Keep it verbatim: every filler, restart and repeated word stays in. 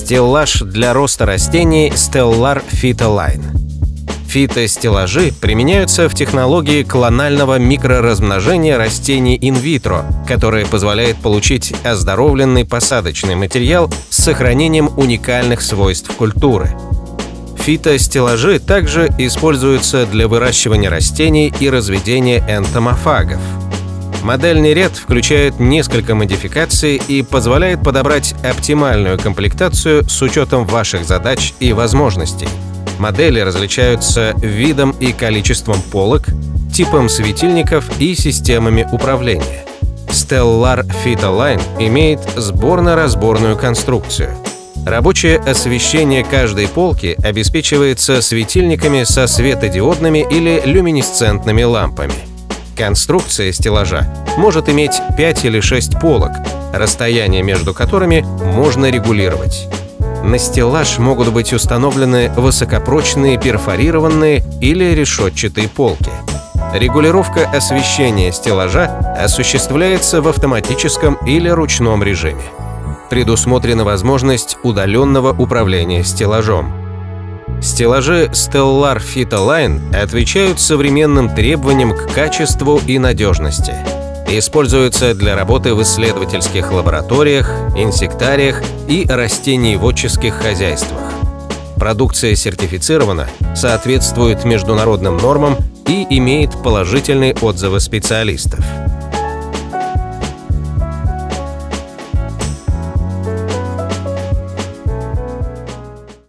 Стеллаж для роста растений Stellar Phytoline. Фитостеллажи применяются в технологии клонального микроразмножения растений инвитро, которое позволяет получить оздоровленный посадочный материал с сохранением уникальных свойств культуры. Фитостеллажи также используются для выращивания растений и разведения энтомофагов. Модельный ряд включает несколько модификаций и позволяет подобрать оптимальную комплектацию с учетом ваших задач и возможностей. Модели различаются видом и количеством полок, типом светильников и системами управления. Stellar Phytoline имеет сборно-разборную конструкцию. Рабочее освещение каждой полки обеспечивается светильниками со светодиодными или люминесцентными лампами. Конструкция стеллажа может иметь пять или шесть полок, расстояние между которыми можно регулировать. На стеллаж могут быть установлены высокопрочные перфорированные или решетчатые полки. Регулировка освещения стеллажа осуществляется в автоматическом или ручном режиме. Предусмотрена возможность удаленного управления стеллажом. Стеллажи Stellar Phytoline отвечают современным требованиям к качеству и надежности. Используются для работы в исследовательских лабораториях, инсектариях и растениеводческих хозяйствах. Продукция сертифицирована, соответствует международным нормам и имеет положительные отзывы специалистов.